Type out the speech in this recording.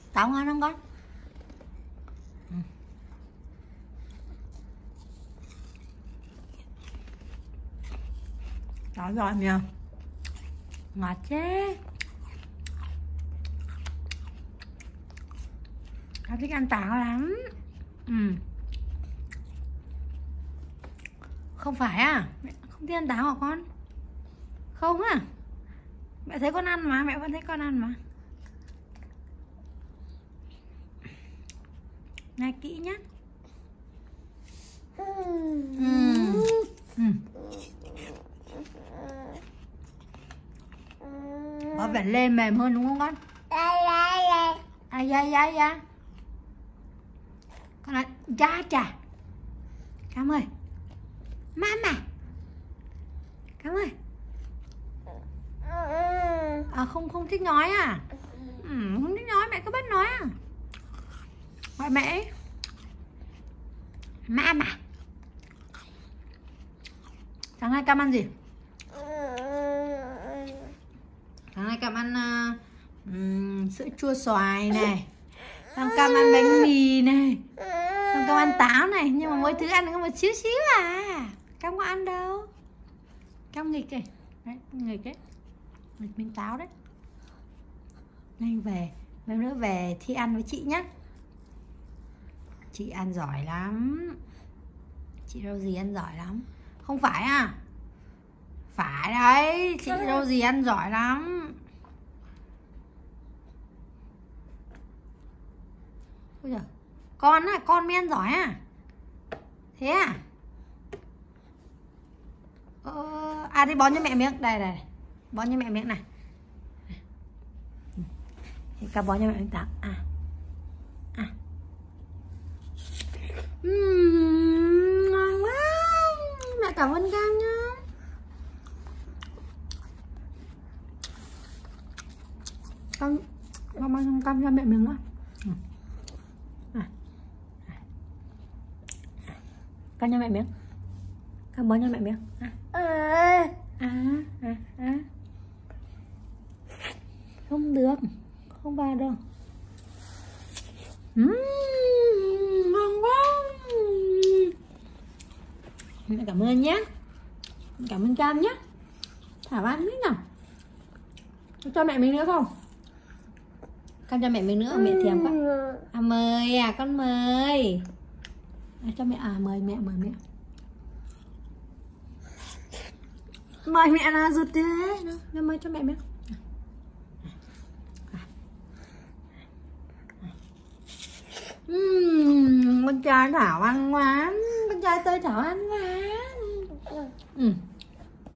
Táo ngon không con? Táo giòn nhờ. Ngọt chết. Tao thích ăn táo lắm. Không phải à? Mẹ không thích ăn táo hả con? Không à? Mẹ thấy con ăn mà, mẹ vẫn thấy con ăn mà. Nghe kỹ nhá. Có vẻ lên mềm hơn đúng không con? Da. Con nói da chà. Cảm ơn. Mama. Cảm ơn. À không thích nói à? Không thích nói, mẹ cứ bắt nói à? Gọi mẹ. Mama. Sáng nay Cam ăn gì? Sáng nay Cam ăn sữa chua xoài này. Xong Cam ăn bánh mì này. Xong Cam ăn táo này. Nhưng mà mỗi thứ ăn có một xíu à. Cam có ăn đâu. Cam nghịch kìa. Đấy, nghịch ấy. Nghịch miếng táo đấy. Nên về, mấy nữa về thi ăn với chị nhá. Chị ăn giỏi lắm. Chị Râu gì ăn giỏi lắm. Không phải à? Phải đấy, chị Râu gì ăn giỏi lắm. Ôi giời, con á, con mới ăn giỏi à? Thế à? À đi bón cho mẹ miếng. Đây. Bón cho mẹ miếng này. Cam bón cho mẹ miếng táo. Ngon quá. Mẹ cảm ơn Cam nhá. Cam cho mẹ miếng nữa. Cam cho mẹ miếng. Cam bón cho mẹ miếng. Không được. Không vào đâu. Ngon quá. Mẹ cảm ơn nhé. Cảm ơn Cam nhé. Thảo ăn hết nào. Cho mẹ mình nữa không? Con cho mẹ mình nữa, mẹ thèm quá. À mời à, con mời. Cho mẹ mời mẹ. Mời mẹ là rụt thế. Nó mời cho mẹ miếng. Con trai Thảo ăn quá. Con trai tôi Thảo ăn quá.